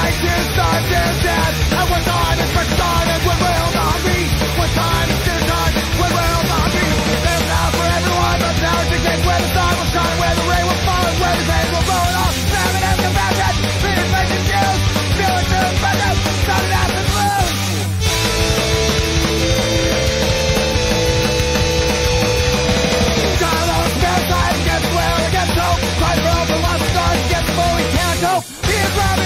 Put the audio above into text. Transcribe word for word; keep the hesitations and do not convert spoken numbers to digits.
like to start this death. And what time is for started, what will not be. What time is to start, what will not be. There's now for everyone, but now it's again where the sun will shine, where the rain will fall, and where the pain will roll off. Seven and compassion, fear making news, feeling to abundance, started out to lose. Dialogue, spare time, against will, against hope. Cry for open lost stars, against full we can't hope. Be a